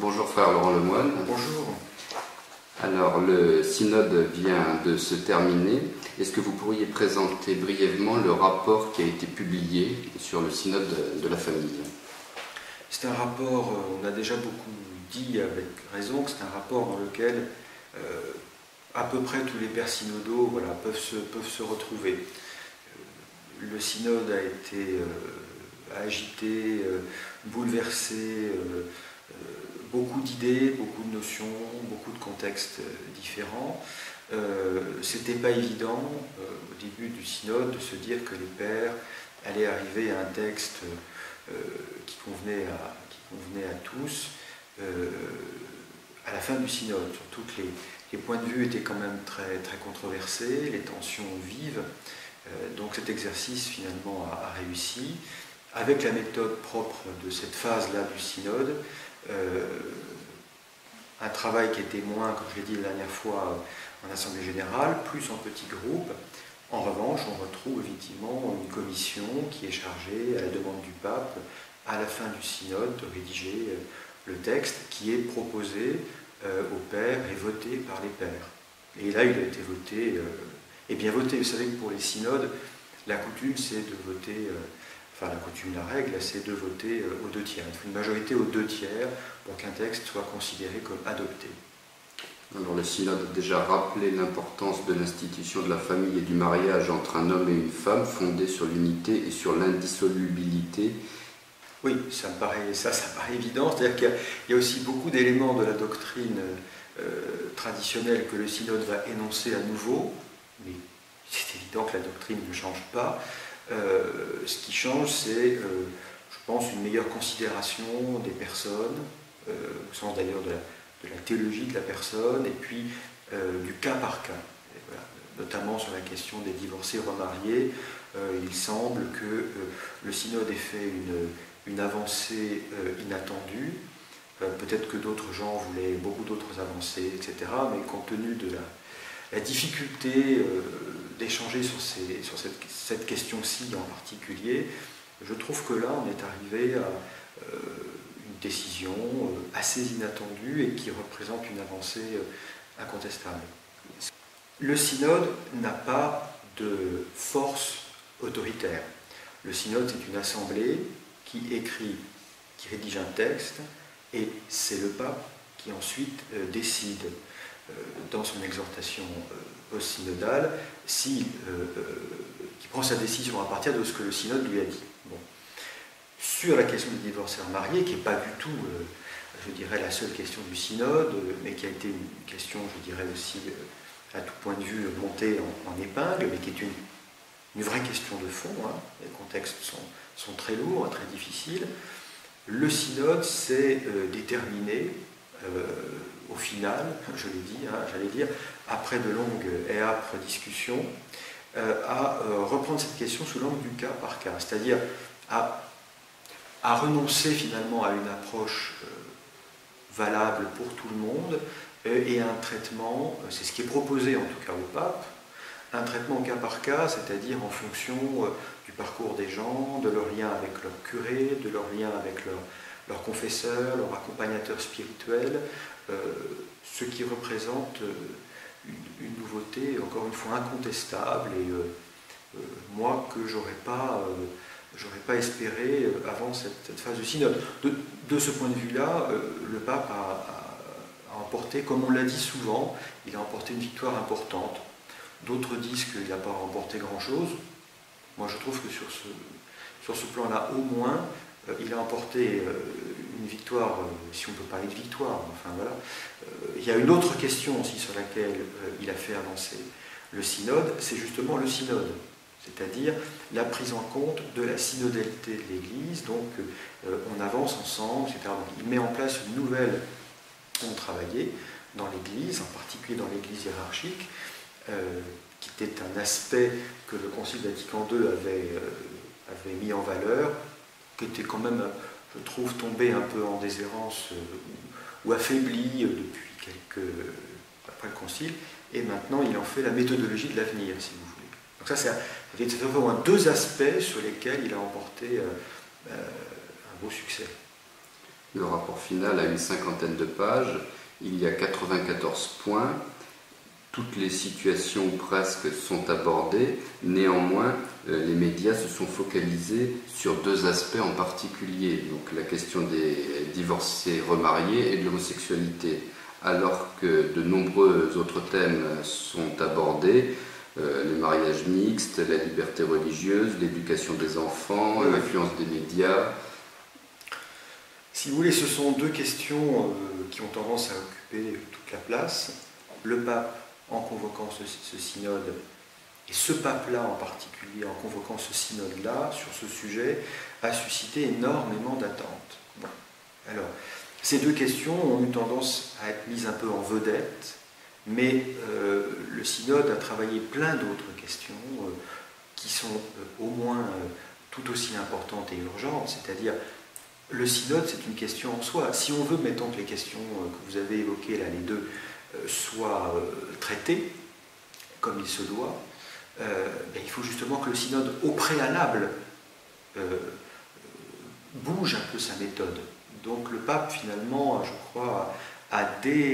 Bonjour frère Laurent Lemoine. Bonjour. Alors le synode vient de se terminer. Est-ce que vous pourriez présenter brièvement le rapport qui a été publié sur le synode de la famille? C'est un rapport, on a déjà beaucoup dit avec raison, que c'est un rapport dans lequel à peu près tous les pères synodaux peuvent se retrouver. Le synode a été agité, bouleversé, beaucoup d'idées, beaucoup de notions, beaucoup de contextes différents. C'était pas évident au début du synode de se dire que les pères allaient arriver à un texte qui convenait à tous à la fin du synode. Surtout que les points de vue étaient quand même très, très controversés, les tensions vives. Donc cet exercice finalement a réussi, avec la méthode propre de cette phase-là du synode, un travail qui était moins, comme je l'ai dit la dernière fois, en assemblée générale, plus en petits groupes. En revanche, on retrouve effectivement une commission qui est chargée, à la demande du pape, à la fin du synode, de rédiger le texte qui est proposé aux pères et voté par les pères. Et là, il a été voté, et bien voté. Vous savez que pour les synodes, la coutume, c'est de voter, la coutume, la règle, c'est de voter aux 2 tiers. Il faut une majorité aux 2 tiers pour qu'un texte soit considéré comme adopté. Alors le synode a déjà rappelé l'importance de l'institution de la famille et du mariage entre un homme et une femme, fondée sur l'unité et sur l'indissolubilité. Oui, ça paraît évident. C'est-à-dire qu'il y a aussi beaucoup d'éléments de la doctrine traditionnelle que le synode va énoncer à nouveau, mais c'est évident que la doctrine ne change pas. Ce qui change, c'est, je pense, une meilleure considération des personnes, au sens d'ailleurs de la théologie de la personne, et puis du cas par cas. Et voilà, notamment sur la question des divorcés remariés, il semble que le synode ait fait une avancée inattendue. Peut-être que d'autres gens voulaient beaucoup d'autres avancées, etc. Mais compte tenu de la difficulté d'échanger sur cette question-ci en particulier, je trouve que là, on est arrivé à une décision assez inattendue et qui représente une avancée incontestable. Le synode n'a pas de force autoritaire. Le synode, c'est une assemblée qui rédige un texte, et c'est le pape qui ensuite décide dans son exhortation post-synodale qui prend sa décision à partir de ce que le synode lui a dit. Bon. Sur la question des divorcés remariés, qui n'est pas du tout, je dirais, la seule question du synode, mais qui a été une question, je dirais aussi, à tout point de vue, montée en épingle, mais qui est une vraie question de fond. Les contextes sont très lourds, très difficiles. Le synode s'est déterminé, au final, je l'ai dit, j'allais dire, après de longues et âpres discussions, à reprendre cette question sous l'angle du cas par cas, c'est-à-dire à renoncer finalement à une approche valable pour tout le monde et à un traitement, c'est ce qui est proposé en tout cas au pape, un traitement cas par cas, c'est-à-dire en fonction du parcours des gens, de leur lien avec leur curé, de leur lien avec leur confesseur, leur accompagnateur spirituel, ce qui représente une nouveauté, encore une fois, incontestable, et moi, que j'aurais pas espéré avant cette phase du synode. De ce point de vue-là, le pape a emporté, comme on l'a dit souvent, il a emporté une victoire importante. D'autres disent qu'il n'a pas remporté grand-chose. Moi, je trouve que sur ce plan-là, au moins, il a emporté une victoire, si on peut parler de victoire. Enfin, voilà. Il y a une autre question aussi sur laquelle il a fait avancer le synode, c'est justement le synode, c'est-à-dire la prise en compte de la synodalité de l'Église. Donc, on avance ensemble, etc. Donc, il met en place une nouvelle façon de travailler dans l'Église, en particulier dans l'Église hiérarchique, qui était un aspect que le Concile Vatican II avait mis en valeur, qui était quand même, je trouve, tombé un peu en déshérence ou affaibli après le Concile, et maintenant il en fait la méthodologie de l'avenir, si vous voulez. Donc ça, c'est vraiment 2 aspects sur lesquels il a emporté un beau succès. Le rapport final a une cinquantaine de pages, il y a 94 points, toutes les situations presque sont abordées, néanmoins les médias se sont focalisés sur deux aspects en particulier, donc la question des divorcés remariés et de l'homosexualité, alors que de nombreux autres thèmes sont abordés, les mariages mixtes, la liberté religieuse, l'éducation des enfants, l'influence des médias. Si vous voulez, ce sont deux questions qui ont tendance à occuper toute la place. Le pape, en convoquant ce synode, et ce pape-là en particulier, en convoquant ce synode-là sur ce sujet, a suscité énormément d'attentes. Bon. Alors, ces deux questions ont eu tendance à être mises un peu en vedette, mais le synode a travaillé plein d'autres questions qui sont au moins tout aussi importantes et urgentes, c'est-à-dire le synode, c'est une question en soi. Si on veut, mettons que les questions que vous avez évoquées, là, les deux, soient traitées comme il se doit, il faut justement que le synode, au préalable, bouge un peu sa méthode. Donc le pape, finalement, je crois, a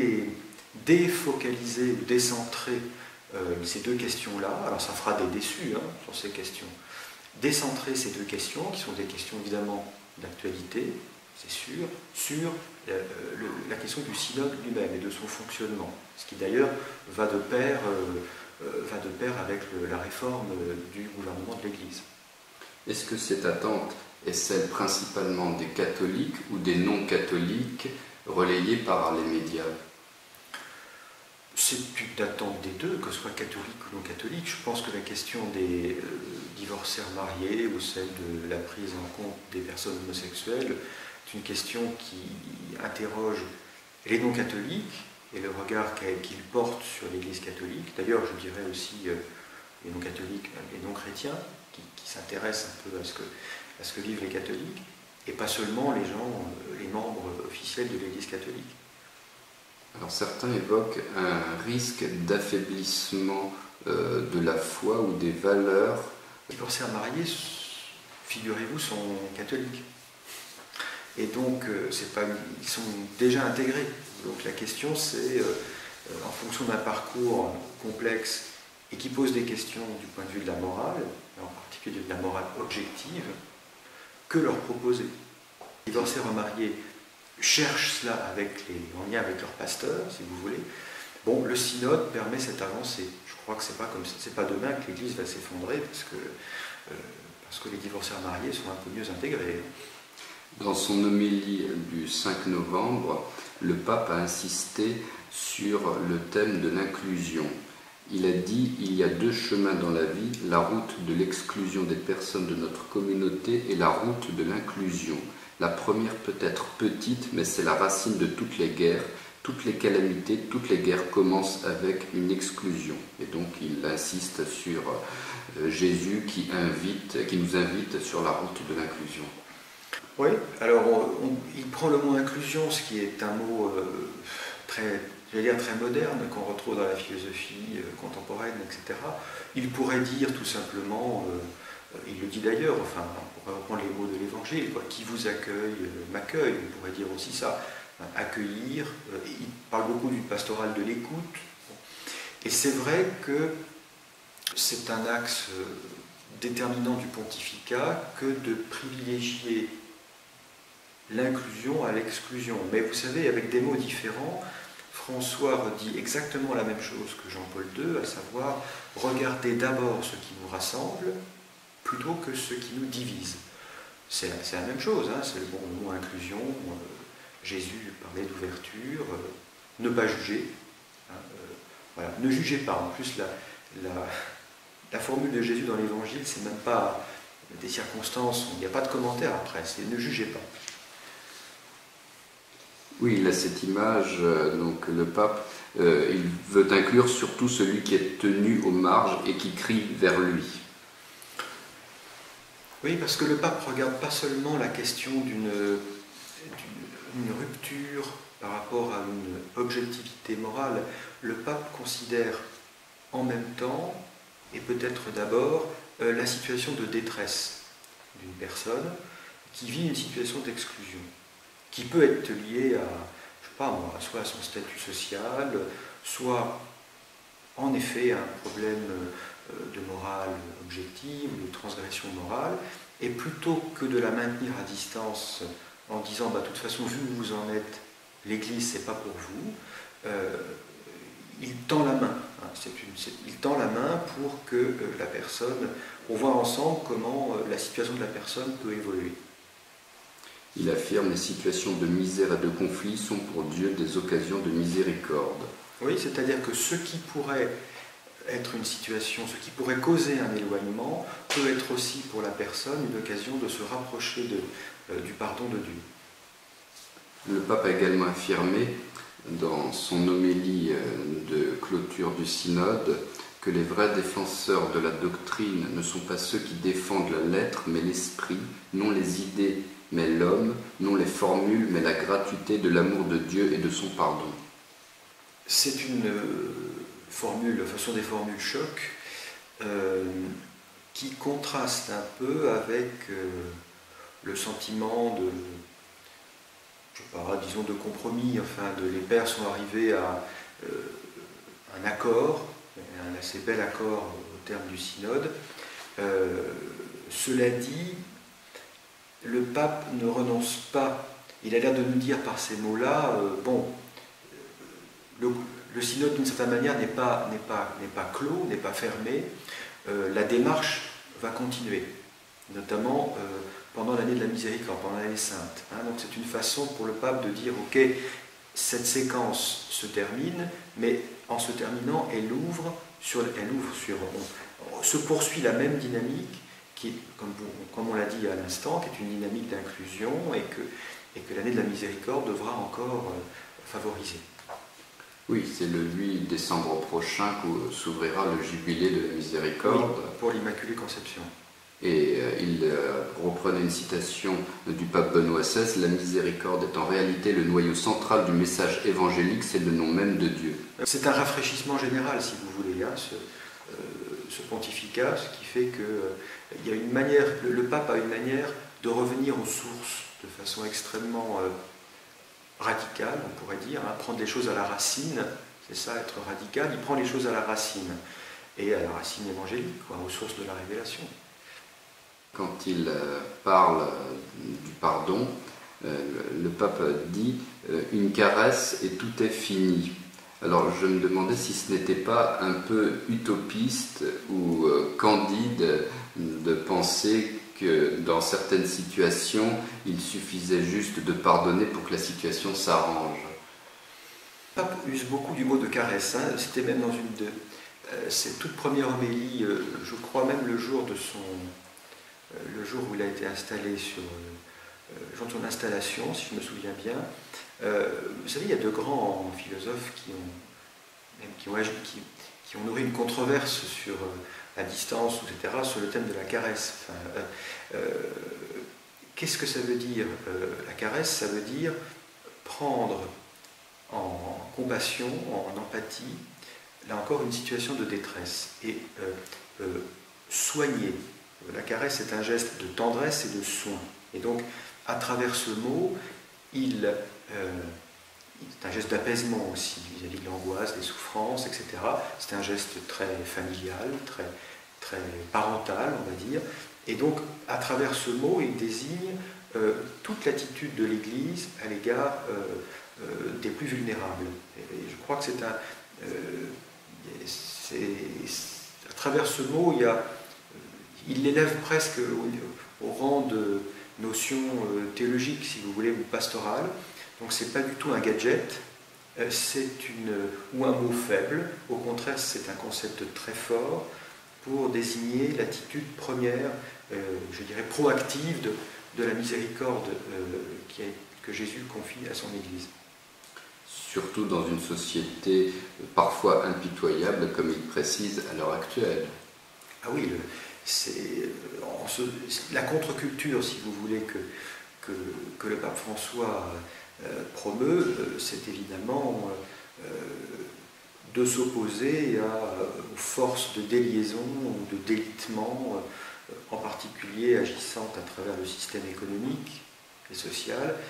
défocalisé ou décentré ces deux questions-là. Alors ça fera des déçus sur ces questions. Décentrer ces deux questions, qui sont des questions évidemment d'actualité, c'est sûr, sur la question du synode lui-même et de son fonctionnement, ce qui d'ailleurs va de pair avec la réforme du gouvernement de l'Église. Est-ce que cette attente est celle principalement des catholiques ou des non-catholiques relayée par les médias? C'est une attente des deux, que ce soit catholique ou non catholique. Je pense que la question des divorcés remariés ou celle de la prise en compte des personnes homosexuelles est une question qui interroge les non-catholiques et le regard qu'ils portent sur l'Église catholique. D'ailleurs, je dirais aussi les non-catholiques, les non-chrétiens, qui s'intéressent un peu à ce que vivent les catholiques, et pas seulement les membres officiels de l'Église catholique. Alors certains évoquent un risque d'affaiblissement de la foi ou des valeurs. Les divorcés remariés, figurez-vous, sont catholiques. Et donc, ils sont déjà intégrés. Donc la question, c'est, en fonction d'un parcours complexe et qui pose des questions du point de vue de la morale, en particulier de la morale objective, que leur proposer. Les divorcés remariés cherchent cela en lien avec leur pasteur, si vous voulez. Bon, le synode permet cette avancée. Je crois que c'est pas demain que l'Église va s'effondrer, parce que les divorcés remariés sont un peu mieux intégrés. Dans son homélie du 5 novembre, le pape a insisté sur le thème de l'inclusion. Il a dit « Il y a deux chemins dans la vie, la route de l'exclusion des personnes de notre communauté et la route de l'inclusion. La première peut être petite, mais c'est la racine de toutes les guerres. Toutes les calamités, toutes les guerres commencent avec une exclusion. » Et donc il insiste sur Jésus qui nous invite sur la route de l'inclusion. Oui, alors il prend le mot inclusion, ce qui est un mot très moderne, qu'on retrouve dans la philosophie contemporaine, etc. Il pourrait dire tout simplement, il le dit d'ailleurs, enfin, on pourrait reprendre les mots de l'Évangile, qui vous accueille, m'accueille, on pourrait dire aussi ça, accueillir, il parle beaucoup d'une pastorale de l'écoute, et c'est vrai que c'est un axe déterminant du pontificat que de privilégier l'inclusion à l'exclusion. Mais vous savez, avec des mots différents, François redit exactement la même chose que Jean-Paul II, à savoir, regardez d'abord ce qui nous rassemble, plutôt que ce qui nous divise. C'est la même chose, c'est le mot inclusion. Jésus parlait d'ouverture, ne pas juger. Voilà. Ne jugez pas. En plus, la formule de Jésus dans l'Évangile, c'est même pas des circonstances, il n'y a pas de commentaire après, c'est ne jugez pas. Oui, il a cette image, donc le pape, il veut inclure surtout celui qui est tenu aux marges et qui crie vers lui. Oui, parce que le pape ne regarde pas seulement la question d'une rupture par rapport à une objectivité morale. Le pape considère en même temps, et peut-être d'abord, la situation de détresse d'une personne qui vit une situation d'exclusion. qui peut être lié à, je sais pas moi, soit à son statut social, soit en effet à un problème de morale objective, de transgression morale, et plutôt que de la maintenir à distance en disant bah, de toute façon, vu où vous en êtes, l'Église c'est pas pour vous, il tend la main. Hein, il tend la main pour que la personne, on voit ensemble comment la situation de la personne peut évoluer. Il affirme les situations de misère et de conflit sont pour Dieu des occasions de miséricorde. Oui, c'est-à-dire que ce qui pourrait être une situation, ce qui pourrait causer un éloignement, peut être aussi pour la personne une occasion de se rapprocher du pardon de Dieu. Le pape a également affirmé dans son homélie de clôture du synode que les vrais défenseurs de la doctrine ne sont pas ceux qui défendent la lettre mais l'esprit, non les idées mais l'homme, non les formules mais la gratuité de l'amour de Dieu et de son pardon. C'est une formule, ce sont des formules choc qui contrastent un peu avec le sentiment de, je sais pas, disons de compromis, enfin les pères sont arrivés à un accord, un assez bel accord au terme du synode. Cela dit, le pape ne renonce pas, il a l'air de nous dire par ces mots-là, le synode d'une certaine manière n'est pas clos, n'est pas fermé, la démarche va continuer, notamment pendant l'année de la miséricorde, pendant l'année sainte. Hein, donc c'est une façon pour le pape de dire, ok, cette séquence se termine, mais en se terminant, se poursuit la même dynamique qui, comme on l'a dit à l'instant, qui est une dynamique d'inclusion et que l'année de la miséricorde devra encore favoriser. Oui, c'est le 8 décembre prochain que s'ouvrira le jubilé de la miséricorde. Oui, pour l'Immaculée Conception. Et il reprenait une citation du pape Benoît XVI, « La miséricorde est en réalité le noyau central du message évangélique, c'est le nom même de Dieu. » C'est un rafraîchissement général, si vous voulez, hein, ce pontificat, ce qui fait que y a une manière, le pape a une manière de revenir aux sources de façon extrêmement radicale, on pourrait dire, hein, prendre les choses à la racine, c'est ça, être radical, il prend les choses à la racine, et à la racine évangélique, quoi, aux sources de la révélation. Quand il parle du pardon, le pape dit « une caresse et tout est fini ». Alors je me demandais si ce n'était pas un peu utopiste ou candide de penser que dans certaines situations, il suffisait juste de pardonner pour que la situation s'arrange. Le pape use beaucoup du mot de caresse, hein. C'était même dans une de ses toutes premières homélies, je crois même le jour où il a été installé sur son installation, si je me souviens bien. Vous savez, il y a de grands philosophes qui ont nourri une controverse sur la distance, etc., sur le thème de la caresse. Enfin, qu'est-ce que ça veut dire la caresse? Ça veut dire prendre en compassion, en empathie, là encore une situation de détresse, et soigner. La caresse est un geste de tendresse et de soin. Et donc, à travers ce mot, c'est un geste d'apaisement aussi, vis-à-vis de l'angoisse, des souffrances, etc. C'est un geste très familial, très, très parental, on va dire. Et donc, à travers ce mot, il désigne toute l'attitude de l'Église à l'égard des plus vulnérables. Et je crois que c'est à travers ce mot, il l'élève presque au rang de notion théologique, si vous voulez, ou pastorale. Donc c'est pas du tout un gadget, ou un mot faible. Au contraire, c'est un concept très fort pour désigner l'attitude première, je dirais proactive de la miséricorde que Jésus confie à son Église. Surtout dans une société parfois impitoyable, comme il précise à l'heure actuelle. Ah oui, la contre-culture, si vous voulez, que le pape François promeut, c'est évidemment de s'opposer aux forces de déliaison ou de délitement, en particulier agissantes à travers le système économique et social,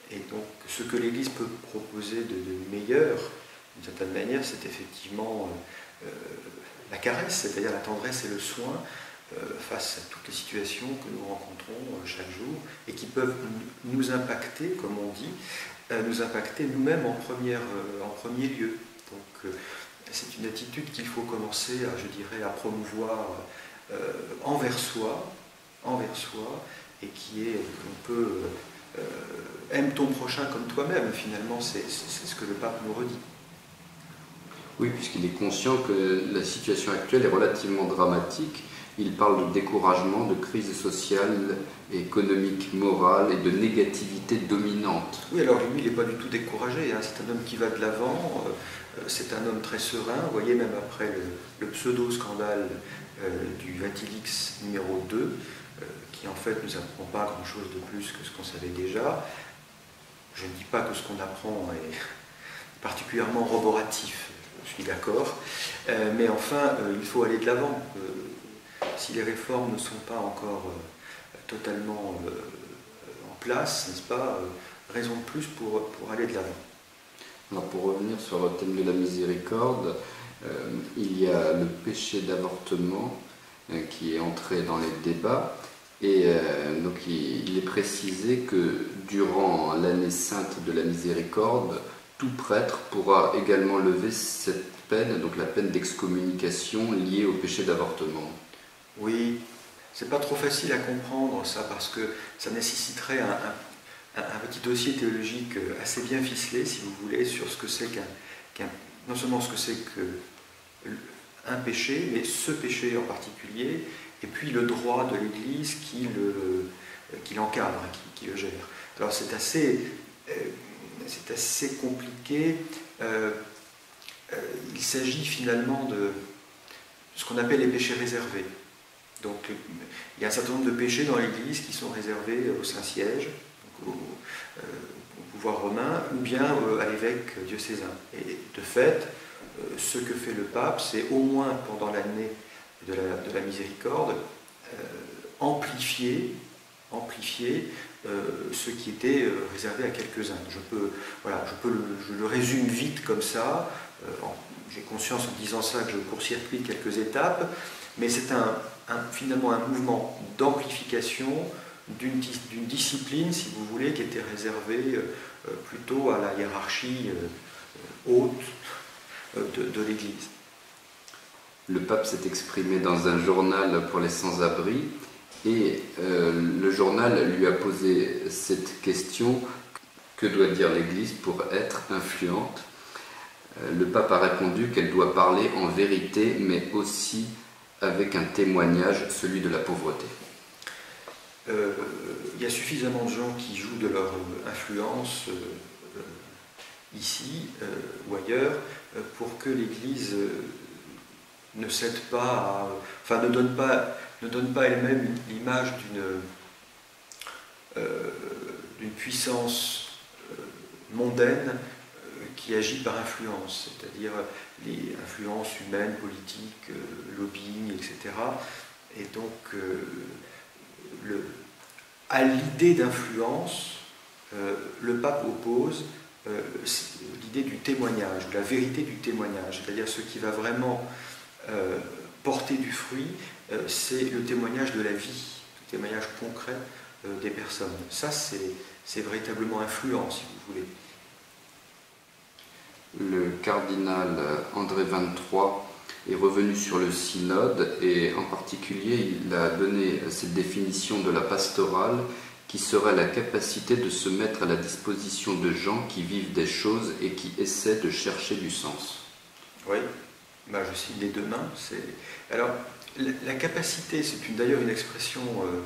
Et donc ce que l'Église peut proposer de meilleur, d'une certaine manière, c'est effectivement la caresse, c'est-à-dire la tendresse et le soin face à toutes les situations que nous rencontrons chaque jour et qui peuvent nous impacter, comme on dit, nous impacter nous-mêmes en premier lieu. Donc c'est une attitude qu'il faut commencer, je dirais, à promouvoir envers soi, et qui est, on peut, aime ton prochain comme toi-même, finalement, c'est ce que le pape nous redit. Oui, puisqu'il est conscient que la situation actuelle est relativement dramatique. Il parle de découragement, de crise sociale, économique, morale et de négativité dominante. Oui, alors lui, il n'est pas du tout découragé, hein. C'est un homme qui va de l'avant, c'est un homme très serein. Vous voyez, même après le pseudo-scandale du Vatilix numéro 2, qui en fait ne nous apprend pas grand-chose de plus que ce qu'on savait déjà. Je ne dis pas que ce qu'on apprend est particulièrement roboratif, je suis d'accord, mais enfin, il faut aller de l'avant. Si les réformes ne sont pas encore totalement en place, n'est-ce pas, raison de plus pour aller de l'avant. Alors pour revenir sur le thème de la miséricorde, il y a le péché d'avortement qui est entré dans les débats, et donc il est précisé que durant l'année sainte de la miséricorde, tout prêtre pourra également lever cette peine, donc la peine d'excommunication liée au péché d'avortement. Oui, c'est pas trop facile à comprendre ça, parce que ça nécessiterait un petit dossier théologique assez bien ficelé, si vous voulez, sur ce que c'est non seulement ce que c'est qu'un péché, mais ce péché en particulier, et puis le droit de l'Église qui l'encadre, qui le gère. Alors c'est assez compliqué. Il s'agit finalement de ce qu'on appelle les péchés réservés. Donc il y a un certain nombre de péchés dans l'Église qui sont réservés au Saint-Siège, au pouvoir romain, ou bien à l'évêque diocésain. Et de fait, ce que fait le pape, c'est au moins pendant l'année de la miséricorde, amplifier ce qui était réservé à quelques-uns. Je le résume vite comme ça. J'ai conscience en disant ça que je court-circuite quelques étapes, mais c'est finalement un mouvement d'amplification d'une discipline, si vous voulez, qui était réservée plutôt à la hiérarchie haute de l'Église. Le pape s'est exprimé dans un journal pour les sans-abri, et le journal lui a posé cette question: que doit dire l'Église pour être influente? Le pape a répondu qu'elle doit parler en vérité, mais aussi avec un témoignage, celui de la pauvreté. Il y a suffisamment de gens qui jouent de leur influence ici ou ailleurs pour que l'Église ne cède pas, ne donne pas elle-même l'image d'une puissance mondaine qui agit par influence, c'est-à-dire les influences humaines, politiques, lobbying, etc. Et donc, à l'idée d'influence, le pape oppose l'idée du témoignage, de la vérité du témoignage, c'est-à-dire ce qui va vraiment porter du fruit, c'est le témoignage de la vie, le témoignage concret des personnes. Ça, c'est véritablement influent, si vous voulez. Le cardinal André XXIII est revenu sur le synode, et en particulier il a donné cette définition de la pastorale qui serait la capacité de se mettre à la disposition de gens qui vivent des choses et qui essaient de chercher du sens. Oui, je cite les deux mains. Alors, la capacité, c'est d'ailleurs une expression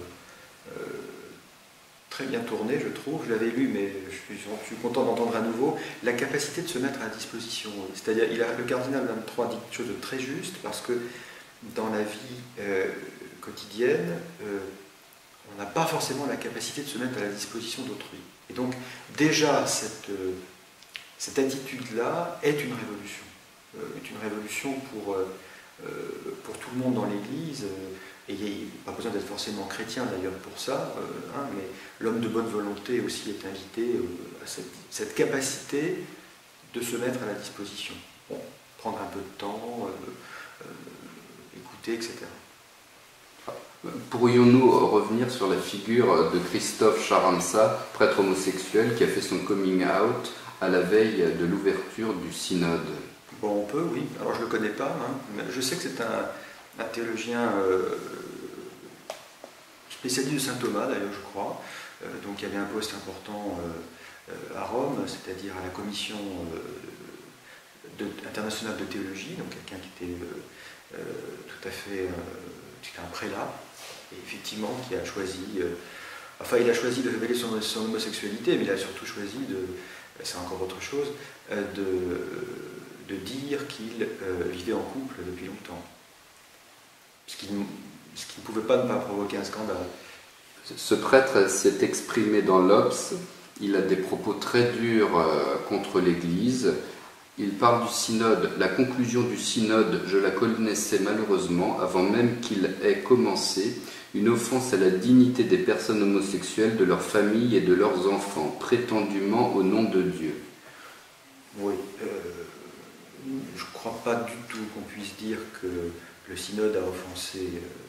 très bien tournée, je trouve. Je l'avais lu, mais je suis content d'entendre à nouveau. La capacité de se mettre à disposition. C'est-à-dire, le cardinal XXIII dit quelque chose de très juste, parce que dans la vie quotidienne, on n'a pas forcément la capacité de se mettre à la disposition d'autrui. Et donc, déjà, cette attitude-là est une révolution. Est une révolution pour tout le monde dans l'Église, et il n'y a pas besoin d'être forcément chrétien d'ailleurs pour ça, mais l'homme de bonne volonté aussi est invité à cette capacité de se mettre à la disposition. Bon, prendre un peu de temps, écouter, etc. Pourrions-nous revenir sur la figure de Christophe Charamsa, prêtre homosexuel, qui a fait son coming out à la veille de l'ouverture du synode? Bon, on peut, oui. Alors, je ne le connais pas. Mais je sais que c'est un théologien spécialiste de saint Thomas, d'ailleurs, je crois. Donc, il y avait un poste important à Rome, c'est-à-dire à la commission internationale de théologie, donc quelqu'un qui était tout à fait... c'était un prélat, et effectivement, qui a choisi... il a choisi de révéler son homosexualité, mais il a surtout choisi c'est encore autre chose, de dire qu'il vivait en couple depuis longtemps. Ce qui ne pouvait pas ne pas provoquer un scandale. Ce prêtre s'est exprimé dans l'Obs, il a des propos très durs contre l'Église. Il parle du synode, la conclusion du synode, je la connaissais malheureusement avant même qu'il ait commencé, une offense à la dignité des personnes homosexuelles, de leurs familles et de leurs enfants, prétendument au nom de Dieu. Oui, je ne crois pas du tout qu'on puisse dire que le synode a offensé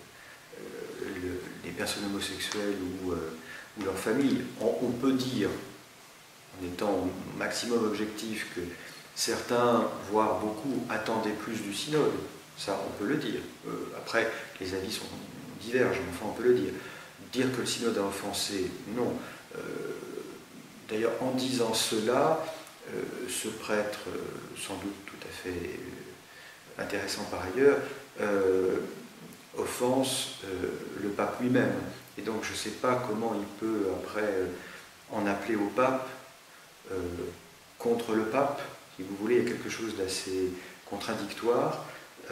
les personnes homosexuelles ou leurs familles. On peut dire, en étant au maximum objectif, que certains, voire beaucoup, attendaient plus du synode. Ça, on peut le dire. Après, les avis divergent, mais enfin, on peut le dire. Dire que le synode a offensé, non. D'ailleurs, en disant cela, ce prêtre, sans doute tout à fait intéressant par ailleurs, offense le pape lui-même. Et donc je ne sais pas comment il peut après en appeler au pape contre le pape. Si vous voulez, il y a quelque chose d'assez contradictoire.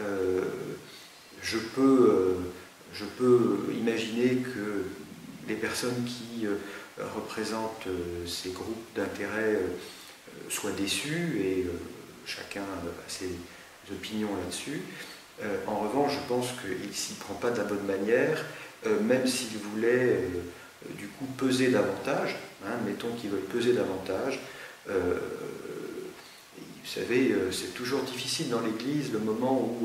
Je peux imaginer que les personnes qui représentent ces groupes d'intérêt soient déçues, et chacun a ses opinions là-dessus. En revanche, je pense qu'il ne s'y prend pas de la bonne manière, même s'il voulait du coup peser davantage, mettons qu'il veuille peser davantage. Vous savez, c'est toujours difficile dans l'Église le moment où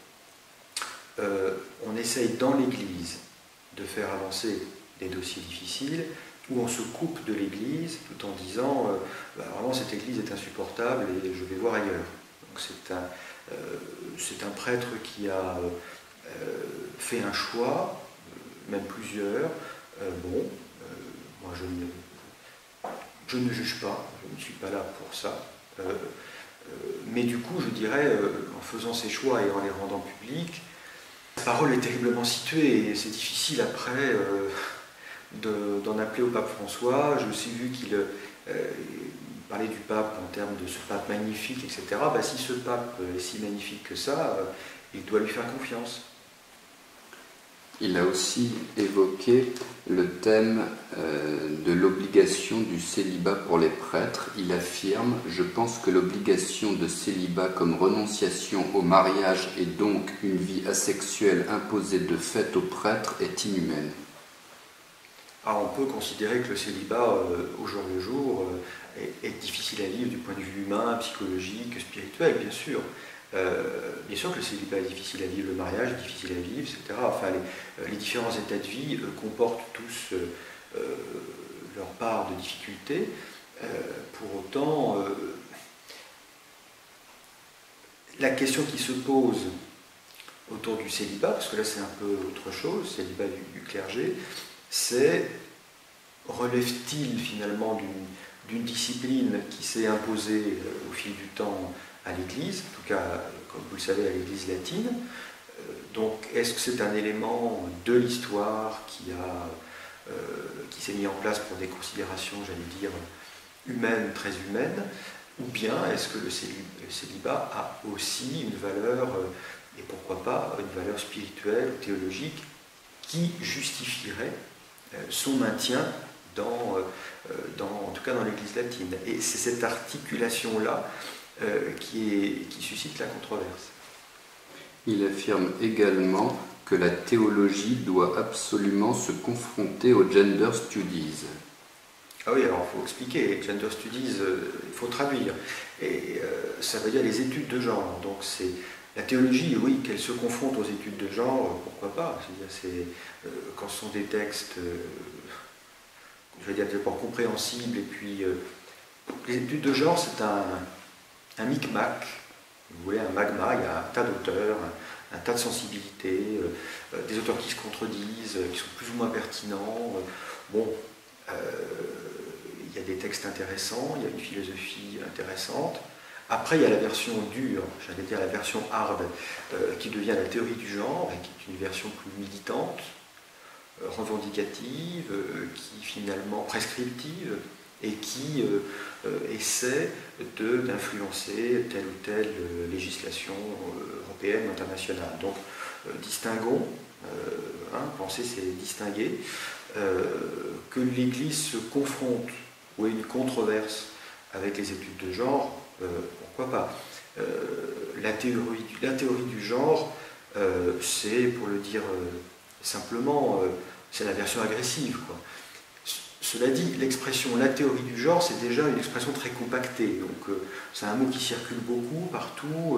on essaye dans l'Église de faire avancer des dossiers difficiles, où on se coupe de l'Église tout en disant vraiment cette Église est insupportable et je vais voir ailleurs. Donc c'est un prêtre qui a fait un choix, même plusieurs. Moi je ne juge pas, je ne suis pas là pour ça. Mais du coup, je dirais, en faisant ces choix et en les rendant publics, la parole est terriblement située et c'est difficile après d'en appeler au pape François. J'ai aussi vu qu'il parlait du pape en termes de ce pape magnifique, etc. Si ce pape est si magnifique que ça, il doit lui faire confiance. Il a aussi évoqué le thème de l'obligation du célibat pour les prêtres. Il affirme « Je pense que l'obligation de célibat comme renonciation au mariage et donc une vie asexuelle imposée de fait aux prêtres est inhumaine. » On peut considérer que le célibat, au jour le jour, est difficile à vivre du point de vue humain, psychologique, spirituel, bien sûr. Bien sûr que le célibat est difficile à vivre, le mariage est difficile à vivre, etc. Enfin, les différents états de vie comportent tous leur part de difficultés. Pour autant, la question qui se pose autour du célibat, parce que là c'est un peu autre chose, célibat du clergé, c'est relève-t-il finalement d'une discipline qui s'est imposée au fil du temps à l'Église, en tout cas, comme vous le savez, à l'Église latine. Donc, est-ce que c'est un élément de l'histoire qui s'est mis en place pour des considérations, j'allais dire, humaines, très humaines, ou bien est-ce que le célibat a aussi une valeur, et pourquoi pas, une valeur spirituelle, théologique, qui justifierait son maintien en tout cas dans l'Église latine. Et c'est cette articulation-là qui suscite la controverse. Il affirme également que la théologie doit absolument se confronter aux gender studies. Ah oui, alors il faut expliquer, gender studies, il faut traduire. Et ça veut dire les études de genre. Donc c'est la théologie, oui, qu'elle se confronte aux études de genre, pourquoi pas. C'est quand ce sont des textes, je vais dire d'abord compréhensibles, et puis les études de genre, c'est un micmac, vous voulez, un magma, il y a un tas d'auteurs, un tas de sensibilités, des auteurs qui se contredisent, qui sont plus ou moins pertinents. Il y a des textes intéressants, il y a une philosophie intéressante. Après, il y a la version dure, j'allais dire la version hard, qui devient la théorie du genre, et qui est une version plus militante, revendicative, qui finalement prescriptive, et qui essaie d'influencer telle ou telle législation européenne ou internationale. Donc, distinguons, penser c'est distinguer, que l'Église se confronte ou ait une controverse avec les études de genre, pourquoi pas. La théorie du genre, c'est, pour le dire simplement, c'est la version agressive, quoi. Cela dit, l'expression la théorie du genre, c'est déjà une expression très compactée, donc c'est un mot qui circule beaucoup, partout.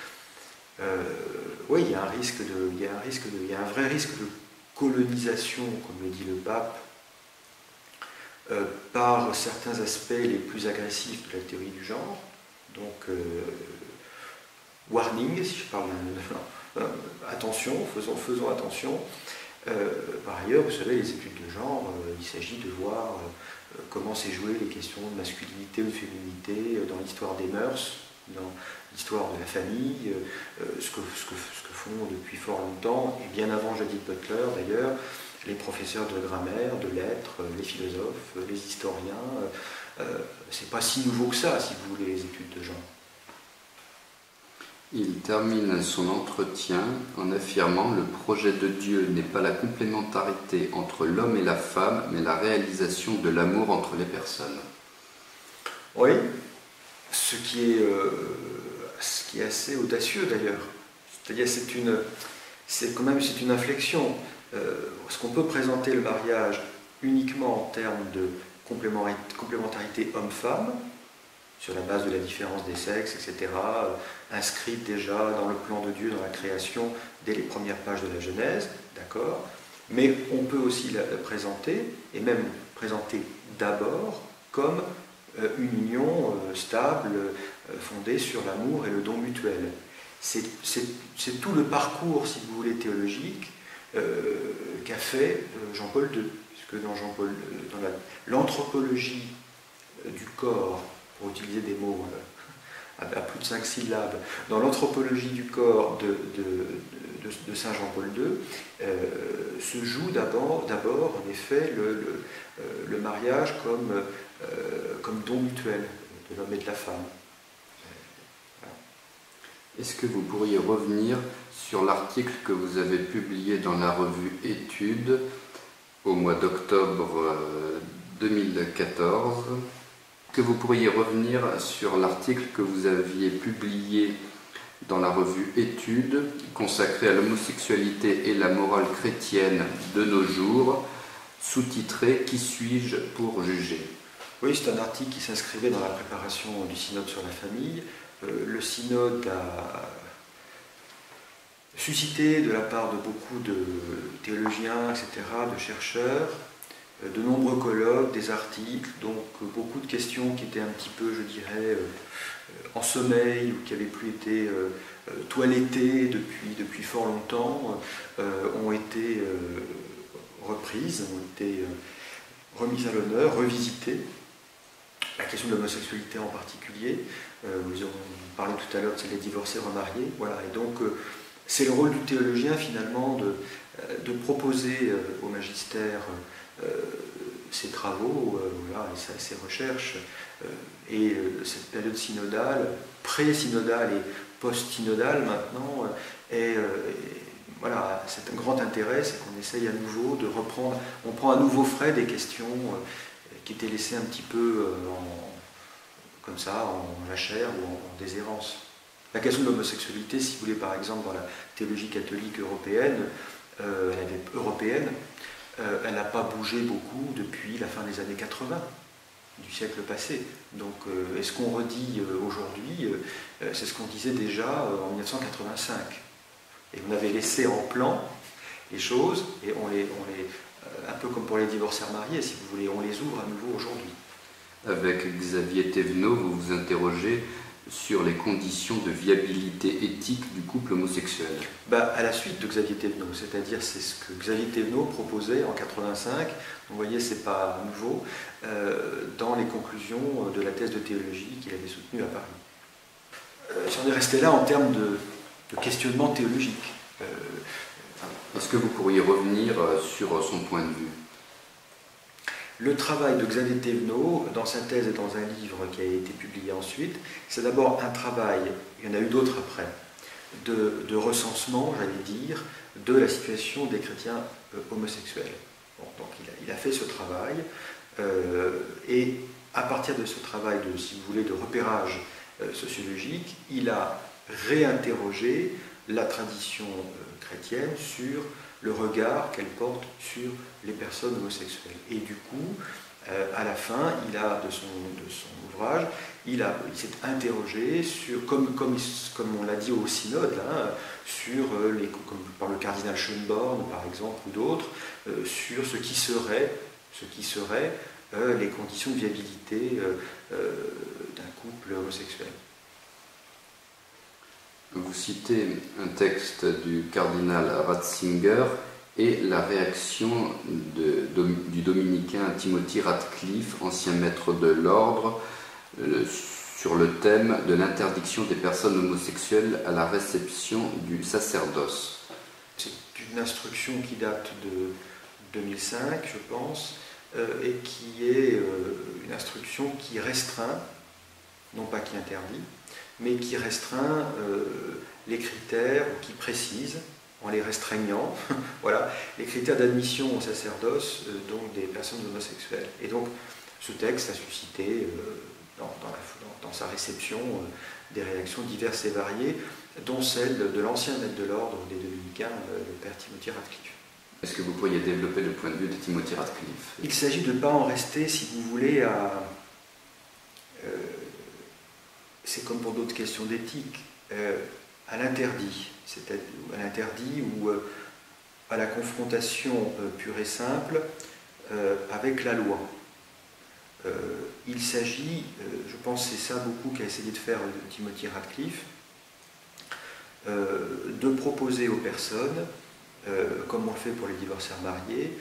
Oui, il y a un vrai risque de colonisation, comme le dit le pape, par certains aspects les plus agressifs de la théorie du genre. Donc, warning, si je parle attention, faisons attention. Par ailleurs, vous savez, les études de genre, il s'agit de voir comment s'est joué les questions de masculinité ou de féminité dans l'histoire des mœurs, dans l'histoire de la famille, ce que font depuis fort longtemps, et bien avant Judith Butler d'ailleurs, les professeurs de grammaire, de lettres, les philosophes, les historiens. C'est pas si nouveau que ça, si vous voulez, les études de genre. Il termine son entretien en affirmant « Le projet de Dieu n'est pas la complémentarité entre l'homme et la femme, mais la réalisation de l'amour entre les personnes. » Oui, ce qui est assez audacieux d'ailleurs. C'est-à-dire c'est une inflexion. Est-ce qu'on peut présenter le mariage uniquement en termes de complémentarité homme-femme, sur la base de la différence des sexes, etc., inscrite déjà dans le plan de Dieu, dans la création, dès les premières pages de la Genèse, d'accord. Mais on peut aussi la présenter, et même présenter d'abord, comme une union stable, fondée sur l'amour et le don mutuel. C'est tout le parcours, si vous voulez, théologique qu'a fait Jean-Paul II, puisque dans l'anthropologie du corps, pour utiliser des mots à plus de 5 syllabes, dans l'anthropologie du corps de Saint Jean-Paul II, se joue d'abord, en effet, le mariage comme don mutuel de l'homme et de la femme. Est-ce que vous pourriez revenir sur l'article que vous avez publié dans la revue Études au mois d'octobre 2014 ? Que vous pourriez revenir sur l'article que vous aviez publié dans la revue Études, consacré à l'homosexualité et la morale chrétienne de nos jours, sous-titré « Qui suis-je pour juger ?» Oui, c'est un article qui s'inscrivait dans la préparation du synode sur la famille. Le synode a suscité de la part de beaucoup de théologiens, etc., de chercheurs, de nombreux colloques, des articles, donc beaucoup de questions qui étaient un petit peu, je dirais, en sommeil ou qui n'avaient plus été toilettées depuis fort longtemps, ont été reprises, ont été remises à l'honneur, revisitées. La question de l'homosexualité en particulier, nous avons parlé tout à l'heure de celle des divorcés remariés, voilà, et donc c'est le rôle du théologien finalement de proposer au magistère ses travaux, voilà, et ses recherches, et cette période synodale, pré-synodale et post-synodale maintenant, voilà, c'est un grand intérêt, c'est qu'on essaye à nouveau de reprendre, on prend à nouveau frais des questions qui étaient laissées un petit peu comme ça, en jachère ou en déshérence. La question de l'homosexualité, si vous voulez, par exemple, dans la théologie catholique européenne, européenne, elle n'a pas bougé beaucoup depuis la fin des années 80 du siècle passé. Donc, et ce qu'on redit aujourd'hui, c'est ce qu'on disait déjà en 1985. Et on avait laissé en plan les choses, et un peu comme pour les divorcés remariés, si vous voulez, on les ouvre à nouveau aujourd'hui. Avec Xavier Thévenot, vous vous interrogez sur les conditions de viabilité éthique du couple homosexuel. À la suite de Xavier Thévenot, c'est-à-dire c'est ce que Xavier Thévenot proposait en 85, vous voyez c'est pas nouveau, dans les conclusions de la thèse de théologie qu'il avait soutenue à Paris. J'en ai resté là en termes de questionnement théologique. Est-ce que vous pourriez revenir sur son point de vue? Le travail de Xavier Thévenot, dans sa thèse et dans un livre qui a été publié ensuite, c'est d'abord un travail, il y en a eu d'autres après, de recensement, j'allais dire, de la situation des chrétiens homosexuels. Bon, donc il a fait ce travail, et à partir de ce travail de, si vous voulez, de repérage sociologique, il a réinterrogé la tradition chrétienne sur le regard qu'elle porte sur les personnes homosexuelles. Et du coup, à la fin, il a de son ouvrage, il s'est interrogé sur, comme on l'a dit au synode, là, sur comme par le cardinal Schönborn par exemple ou d'autres, sur ce qui serait les conditions de viabilité d'un couple homosexuel. Vous citez un texte du cardinal Ratzinger et la réaction du dominicain Timothy Radcliffe, ancien maître de l'ordre, sur le thème de l'interdiction des personnes homosexuelles à la réception du sacerdoce. C'est une instruction qui date de 2005, je pense, et qui est une instruction qui restreint, non pas qui interdit, mais qui restreint les critères, qui précise, en les restreignant, voilà, les critères d'admission au sacerdoce donc des personnes homosexuelles. Et donc, ce texte a suscité, dans sa réception, des réactions diverses et variées, dont celle de l'ancien maître de l'ordre des Dominicains, le père Timothy Radcliffe. Est-ce que vous pourriez développer le point de vue de Timothy Radcliffe? Il s'agit de ne pas en rester, si vous voulez, à... c'est comme pour d'autres questions d'éthique, à l'interdit, c'est-à-dire à l'interdit ou à la confrontation pure et simple avec la loi. Il s'agit, je pense que c'est ça beaucoup qu'a essayé de faire Timothy Radcliffe, de proposer aux personnes, comme on le fait pour les divorcés mariés,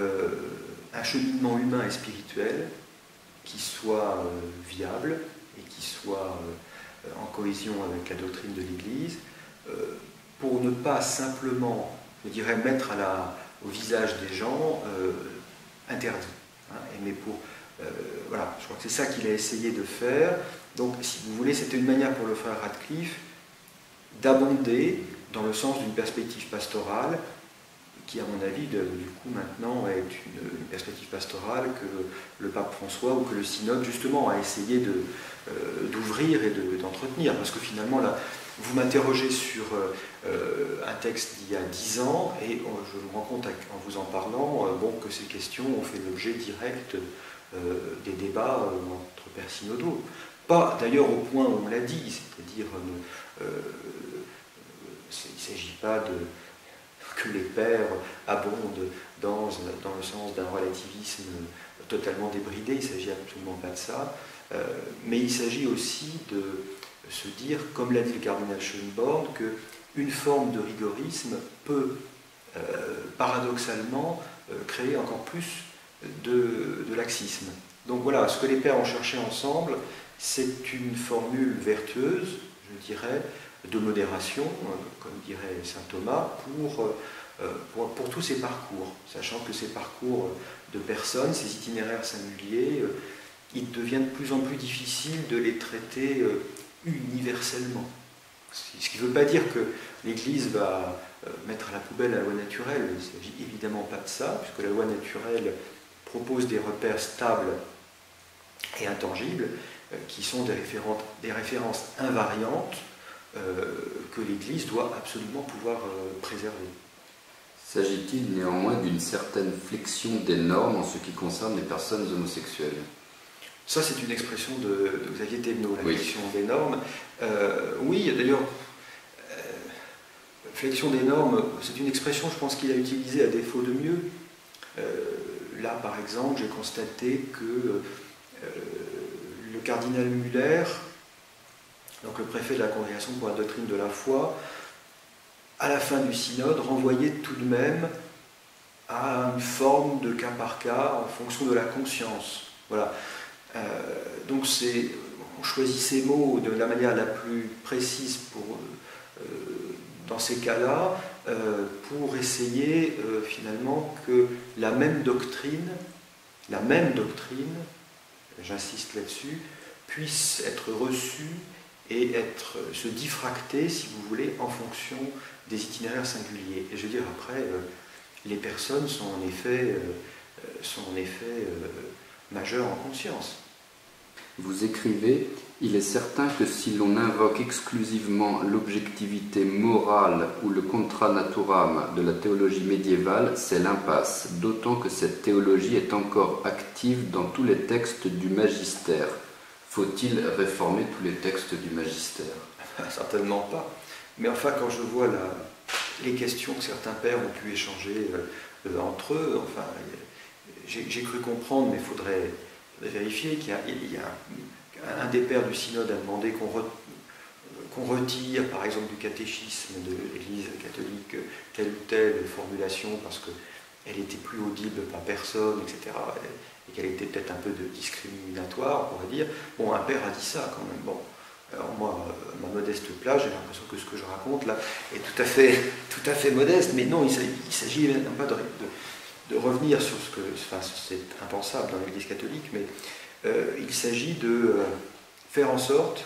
un cheminement humain et spirituel qui soit viable et qui soit en cohésion avec la doctrine de l'Église, pour ne pas simplement, je dirais, mettre au visage des gens interdit. Hein, mais pour, voilà, je crois que c'est ça qu'il a essayé de faire. Donc, si vous voulez, c'était une manière pour le frère Radcliffe d'abonder dans le sens d'une perspective pastorale qui, à mon avis, du coup, maintenant est une perspective pastorale que le pape François ou que le synode, justement, a essayé d'ouvrir et d'entretenir. Parce que finalement, là, vous m'interrogez sur un texte d'il y a 10 ans, et je me rends compte, en vous en parlant, que ces questions ont fait l'objet direct des débats entre pères synodaux. Pas, d'ailleurs, au point où on l'a dit, c'est-à-dire, il ne s'agit pas que les pères abondent dans le sens d'un relativisme totalement débridé, il ne s'agit absolument pas de ça, mais il s'agit aussi de se dire, comme l'a dit le cardinal Schönborn, qu'une forme de rigorisme peut paradoxalement créer encore plus de laxisme. Donc voilà, ce que les pères ont cherché ensemble, c'est une formule vertueuse, je dirais, de modération, comme dirait saint Thomas, pour tous ces parcours, sachant que ces parcours de personnes, ces itinéraires singuliers, il devient de plus en plus difficile de les traiter universellement. Ce qui ne veut pas dire que l'Église va mettre à la poubelle la loi naturelle, il ne s'agit évidemment pas de ça, puisque la loi naturelle propose des repères stables et intangibles, qui sont des références invariantes, que l'Église doit absolument pouvoir préserver. S'agit-il néanmoins d'une certaine flexion des normes en ce qui concerne les personnes homosexuelles? Ça, c'est une expression de Xavier Thévenot, la oui. flexion des normes. Oui, d'ailleurs, flexion des normes, c'est une expression, je pense qu'il a utilisée à défaut de mieux. Là, par exemple, j'ai constaté que le cardinal Muller, donc le préfet de la Congrégation pour la doctrine de la foi, à la fin du synode, renvoyait tout de même à une forme de cas par cas en fonction de la conscience. Voilà. Donc on choisit ces mots de la manière la plus précise dans ces cas-là pour essayer finalement que la même doctrine, j'insiste là-dessus, puisse être reçue et se diffracter, si vous voulez, en fonction des itinéraires singuliers. Et je veux dire, après, les personnes sont en effet majeures en conscience. Vous écrivez « Il est certain que si l'on invoque exclusivement l'objectivité morale ou le contra naturam de la théologie médiévale, c'est l'impasse, d'autant que cette théologie est encore active dans tous les textes du magistère. Faut-il réformer tous les textes du magistère ?» Certainement pas. Mais enfin, quand je vois les questions que certains pères ont pu échanger entre eux, enfin, j'ai cru comprendre, mais il faudrait vérifier qu'il y a un des pères du synode a demandé qu'on retire, par exemple, du catéchisme de l'Église catholique telle ou telle formulation parce qu'elle était plus audible par personne, etc. Et qu'elle était peut-être un peu discriminatoire, on pourrait dire. Bon, un père a dit ça quand même. Bon, alors moi, à ma modeste place, j'ai l'impression que ce que je raconte là est tout à fait modeste, mais non, il s'agit non pas de revenir sur ce que, enfin, c'est impensable dans l'Église catholique, mais il s'agit de faire en sorte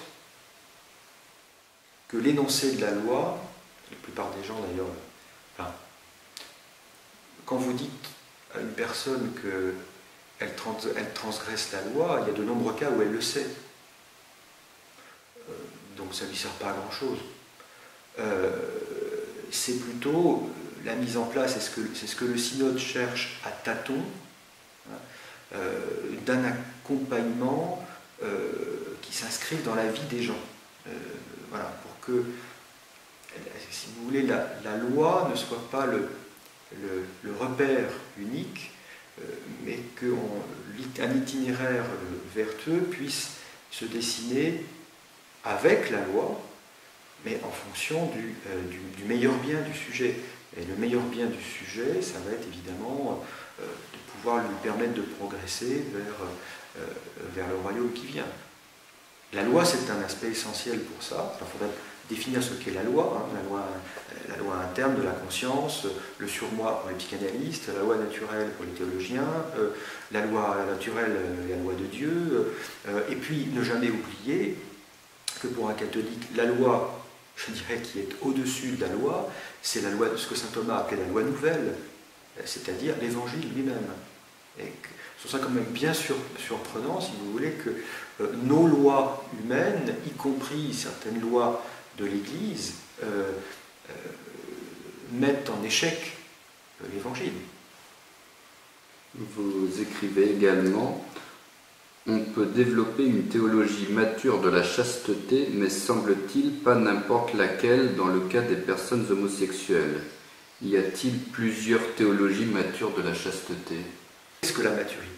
que l'énoncé de la loi, la plupart des gens d'ailleurs, enfin, quand vous dites à une personne qu'elle transgresse la loi, il y a de nombreux cas où elle le sait. Donc ça ne lui sert pas à grand-chose. C'est plutôt la mise en place, c'est ce que le synode cherche à tâtons, d'un accompagnement qui s'inscrive dans la vie des gens. Voilà, pour que, si vous voulez, la loi ne soit pas le repère unique, mais qu'un itinéraire vertueux puisse se dessiner avec la loi, mais en fonction du meilleur bien du sujet. Et le meilleur bien du sujet, ça va être évidemment de pouvoir lui permettre de progresser vers le royaume qui vient. La loi, c'est un aspect essentiel pour ça. Il faudrait définir ce qu'est la loi, hein, la loi interne de la conscience, le surmoi pour les psychanalystes, la loi naturelle pour les théologiens, la loi naturelle, la loi de Dieu, et puis ne jamais oublier que pour un catholique, la loi, je dirais, qui est au-dessus de la loi, c'est la loi de ce que saint Thomas appelait la loi nouvelle, c'est-à-dire l'évangile lui-même. Et c'est ça quand même bien surprenant, si vous voulez, que nos lois humaines, y compris certaines lois de l'Église, mettent en échec l'évangile. Vous écrivez également « On peut développer une théologie mature de la chasteté, mais semble-t-il pas n'importe laquelle dans le cas des personnes homosexuelles. Y a-t-il plusieurs théologies matures de la chasteté ?» Qu'est-ce que la maturité?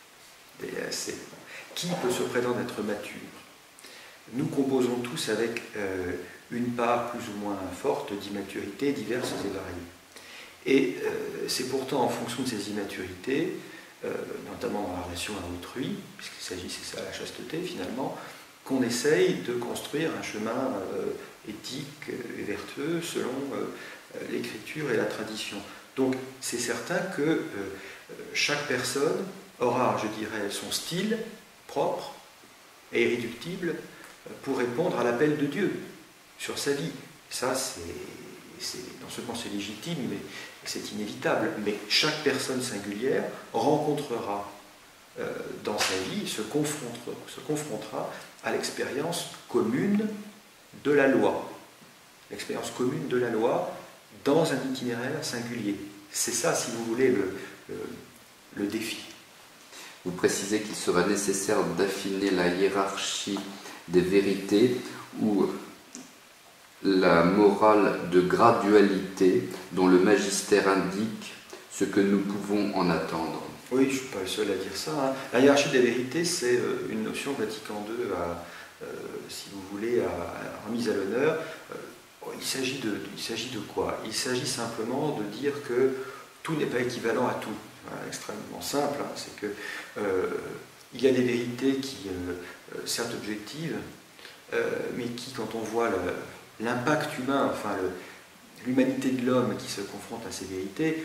Qui peut se prétendre être mature? Nous composons tous avec une part plus ou moins forte d'immaturité diverses et variées. Et c'est pourtant en fonction de ces immaturités, notamment dans la relation à autrui, puisqu'il s'agit, c'est ça la chasteté finalement, qu'on essaye de construire un chemin éthique et vertueux selon l'écriture et la tradition. Donc c'est certain que chaque personne aura, je dirais, son style propre et irréductible pour répondre à l'appel de Dieu sur sa vie. Ça, dans ce point, c'est légitime, mais c'est inévitable. Mais chaque personne singulière rencontrera dans sa vie, se confrontera à l'expérience commune de la loi. L'expérience commune de la loi dans un itinéraire singulier. c'est ça, si vous voulez, le défi. Vous précisez qu'il sera nécessaire d'affiner la hiérarchie des vérités ou la morale de gradualité dont le magistère indique ce que nous pouvons en attendre. Oui, je ne suis pas le seul à dire ça. Hein. La hiérarchie des vérités, c'est une notion Vatican II, si vous voulez, a remise à l'honneur. Il s'agit de quoi? Il s'agit simplement de dire que tout n'est pas équivalent à tout. Voilà, extrêmement simple, hein, c'est que il y a des vérités qui, certes objectives, mais qui, quand on voit l'impact humain, enfin l'humanité de l'homme qui se confronte à ces vérités,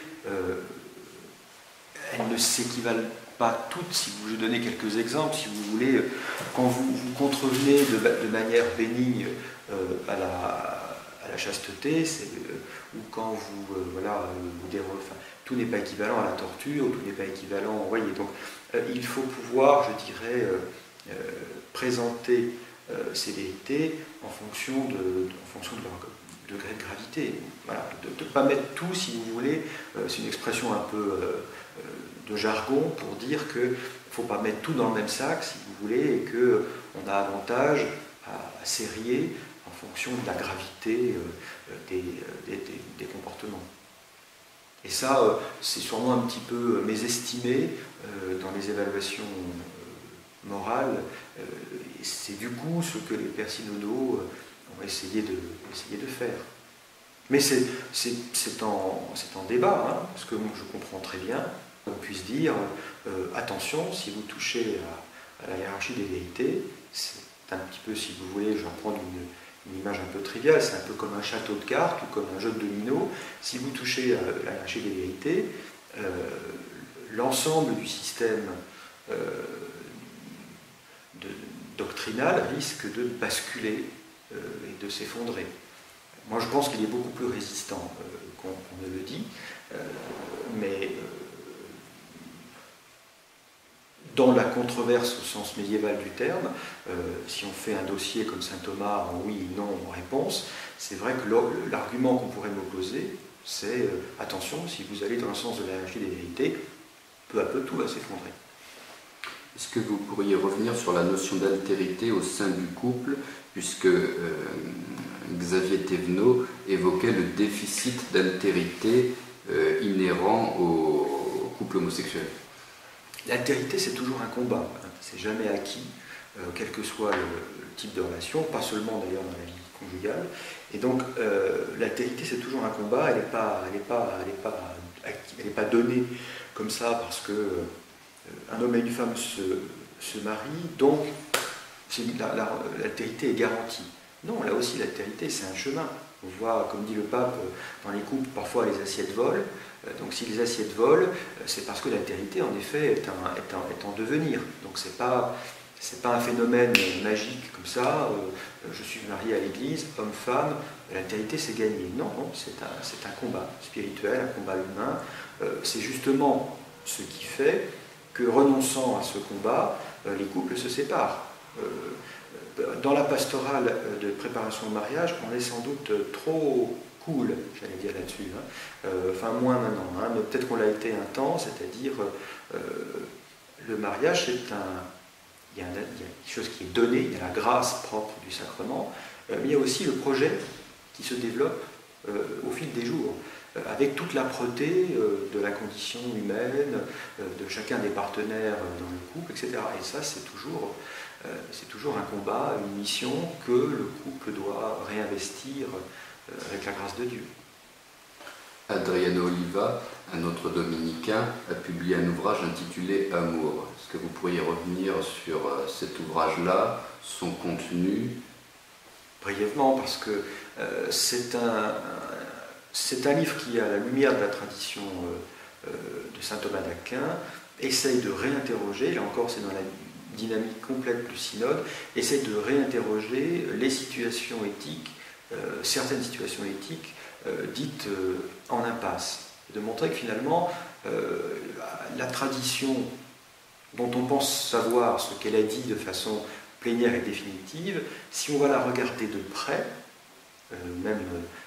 elles ne s'équivalent pas toutes. Si vous, je vais donner quelques exemples, si vous voulez, quand vous contrevenez de manière bénigne à la chasteté, ou quand vous, vous dérogez, enfin, tout n'est pas équivalent à la torture, tout n'est pas équivalent, vous voyez. Donc, il faut pouvoir, je dirais, présenter ces vérités en fonction de leur degré de gravité. Voilà, de ne pas mettre tout, si vous voulez, c'est une expression un peu de jargon pour dire qu'il ne faut pas mettre tout dans le même sac, si vous voulez, et qu'on a avantage à serrer en fonction de la gravité des comportements. Et ça, c'est sûrement un petit peu mésestimé dans les évaluations morales. C'est du coup ce que les pères synodaux ont essayé de faire. Mais c'est en débat, hein, parce que je comprends très bien qu'on puisse dire attention, si vous touchez à la hiérarchie des vérités, c'est un petit peu, si vous voulez, je vais reprendre une image un peu triviale, c'est un peu comme un château de cartes ou comme un jeu de domino. Si vous touchez à la hiérarchie des vérités, l'ensemble du système doctrinal risque de basculer et de s'effondrer. Moi, je pense qu'il est beaucoup plus résistant qu'on ne le dit, mais dans la controverse au sens médiéval du terme, si on fait un dossier comme saint Thomas en oui, non, en réponse, c'est vrai que l'argument qu'on pourrait m'opposer, c'est attention, si vous allez dans le sens de la hiérarchie des vérités, peu à peu tout va s'effondrer. Est-ce que vous pourriez revenir sur la notion d'altérité au sein du couple, puisque Xavier Thévenot évoquait le déficit d'altérité inhérent au couple homosexuel? L'altérité, c'est toujours un combat, hein. C'est jamais acquis, quel que soit le type de relation, pas seulement d'ailleurs dans la vie conjugale. Et donc, l'altérité, c'est toujours un combat, elle n'est pas donnée comme ça parce que un homme et une femme se marient, donc l'altérité est garantie. Non, là aussi, l'altérité, c'est un chemin. On voit, comme dit le pape, dans les couples, parfois les assiettes volent. Donc si les assiettes volent, c'est parce que l'altérité, en effet, est en devenir. Donc c'est pas un phénomène magique comme ça, je suis marié à l'église, homme-femme, l'altérité c'est gagné. Non, c'est un combat spirituel, un combat humain. C'est justement ce qui fait que, renonçant à ce combat, les couples se séparent. Dans la pastorale de préparation au mariage, on est sans doute trop cool, j'allais dire là-dessus, hein. Enfin moins maintenant, hein, mais peut-être qu'on l'a été un temps, c'est-à-dire le mariage, il y a quelque chose qui est donné, il y a la grâce propre du sacrement, mais il y a aussi le projet qui se développe au fil des jours, avec toute l'âpreté de la condition humaine, de chacun des partenaires dans le couple, etc. Et ça, c'est toujours un combat, une mission que le couple doit réinvestir avec la grâce de Dieu. Adriano Oliva, un autre dominicain, a publié un ouvrage intitulé Amour. Est-ce que vous pourriez revenir sur cet ouvrage-là, son contenu? Brièvement, parce que c'est un livre qui, à la lumière de la tradition de saint Thomas d'Aquin, essaye de réinterroger, là encore c'est dans la dynamique complète du synode, essaye de réinterroger les situations éthiques, certaines situations éthiques dites en impasse, de montrer que finalement la tradition dont on pense savoir ce qu'elle a dit de façon plénière et définitive, si on va la regarder de près, même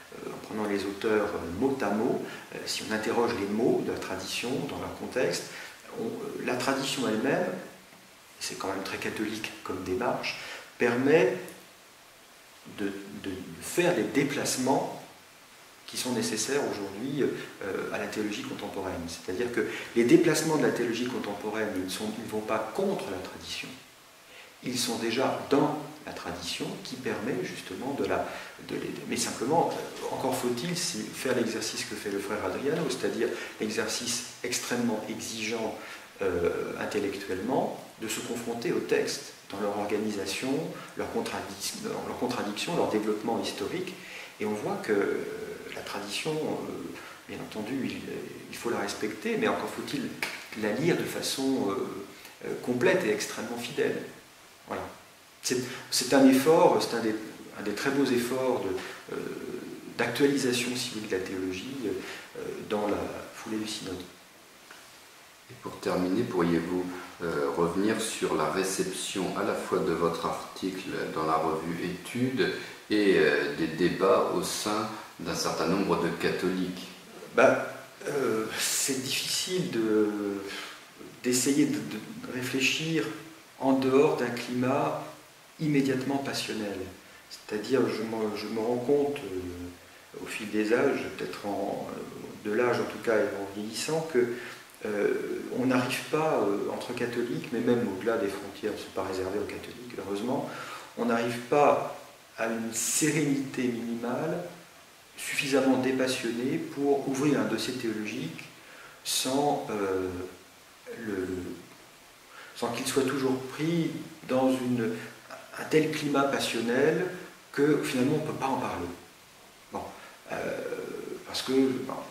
en prenant les auteurs mot à mot, si on interroge les mots de la tradition dans leur contexte, la tradition elle-même, c'est quand même très catholique comme démarche, permet de faire les déplacements qui sont nécessaires aujourd'hui à la théologie contemporaine. C'est-à-dire que les déplacements de la théologie contemporaine, ils ne vont pas contre la tradition. Ils sont déjà dans la tradition qui permet justement mais simplement, encore faut-il faire l'exercice que fait le frère Adriano, c'est-à-dire l'exercice extrêmement exigeant intellectuellement de se confronter au texte dans leur organisation, leur contradiction, leur développement historique. Et on voit que la tradition, bien entendu, il faut la respecter, mais encore faut-il la lire de façon complète et extrêmement fidèle. Voilà. C'est un effort, c'est un des très beaux efforts d'actualisation, si vous voulez, de la théologie dans la foulée du synode. Et pour terminer, pourriez-vous revenir sur la réception à la fois de votre article dans la revue Études et des débats au sein d'un certain nombre de catholiques? C'est difficile d'essayer de réfléchir en dehors d'un climat immédiatement passionnel. C'est-à-dire, je me rends compte au fil des âges, peut-être de l'âge en tout cas et en vieillissant, que on n'arrive pas entre catholiques, mais même au-delà des frontières, ce n'est pas réservé aux catholiques, heureusement, on n'arrive pas à une sérénité minimale suffisamment dépassionnée pour ouvrir un dossier théologique sans qu'il soit toujours pris dans un tel climat passionnel que finalement on ne peut pas en parler. Bon, parce que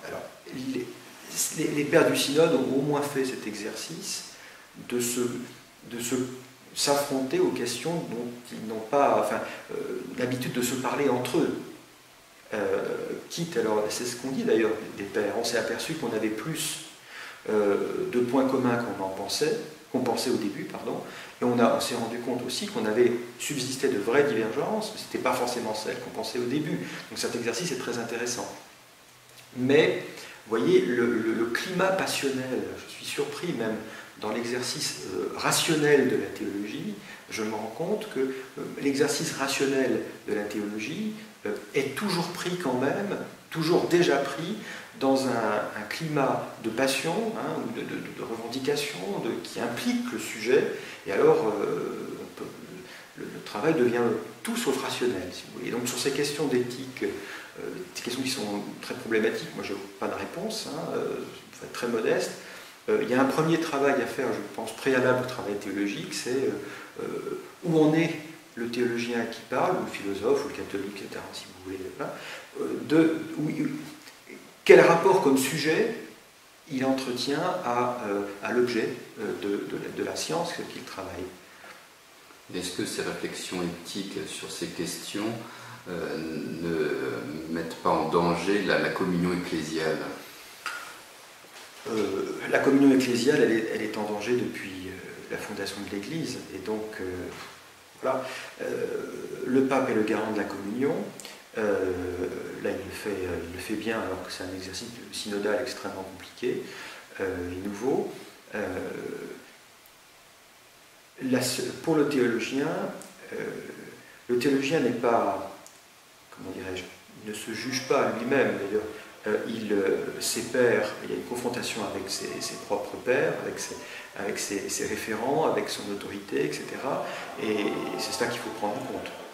les pères du synode ont au moins fait cet exercice de s'affronter aux questions dont ils n'ont pas l'habitude de se parler entre eux. Quitte, alors c'est ce qu'on dit d'ailleurs des pères, on s'est aperçu qu'on avait plus de points communs qu'on pensait au début, et on s'est rendu compte aussi qu'on avait subsisté de vraies divergences, mais ce n'était pas forcément celles qu'on pensait au début. Donc cet exercice est très intéressant. Mais, vous voyez, le climat passionnel, je suis surpris même dans l'exercice rationnel de la théologie, je me rends compte que l'exercice rationnel de la théologie est toujours pris quand même, toujours déjà pris dans un climat de passion, ou de revendication, qui implique le sujet, et alors le travail devient tout sauf rationnel, si vous voulez. Donc sur ces questions d'éthique, des questions qui sont très problématiques, moi je n'ai pas de réponse, faut être très modeste. Il y a un premier travail à faire, je pense, préalable au travail théologique, c'est où en est le théologien qui parle, ou le philosophe, ou le catholique, etc., si vous voulez, quel rapport comme sujet il entretient à l'objet de la science qu'il travaille. Est-ce que ces réflexions éthiques sur ces questions ne mettent pas en danger la communion ecclésiale? La communion ecclésiale, elle est en danger depuis la fondation de l'Église, et donc voilà, le pape est le garant de la communion. Là, il le fait bien, alors que c'est un exercice synodal extrêmement compliqué et nouveau. Pour le théologien n'est pas, comment dirais-je, il ne se juge pas à lui-même, d'ailleurs. Il sépare, il y a une confrontation avec ses propres pairs, avec ses référents, avec son autorité, etc. Et c'est ça qu'il faut prendre en compte.